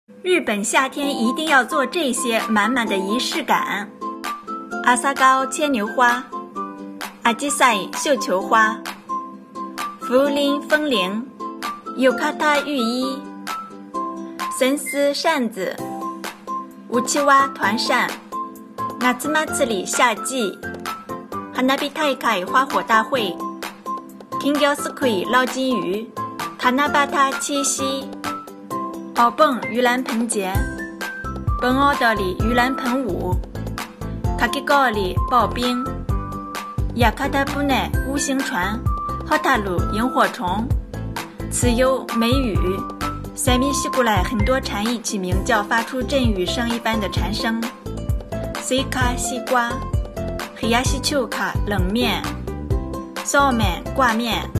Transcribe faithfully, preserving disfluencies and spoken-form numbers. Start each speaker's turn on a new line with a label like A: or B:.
A: 日本夏天一定要做这些，满满的仪式感。阿萨高牵牛花，阿吉赛绣球花，福林风铃，尤卡塔浴衣，神丝扇子，乌奇瓦团扇，夏祭り夏季，花火大会花火大会，金魚すくい捞金鱼，塔那巴塔七夕。奥蹦盂兰盆节，本奥德里盂兰盆舞，卡基高里刨冰，雅卡达布内乌星船，哈塔鲁萤火虫，此有梅雨。塞米西古来很多蝉一起鸣叫，发出阵雨声一般的蝉声。西卡西瓜，黑亚西丘卡冷面，烧面挂面。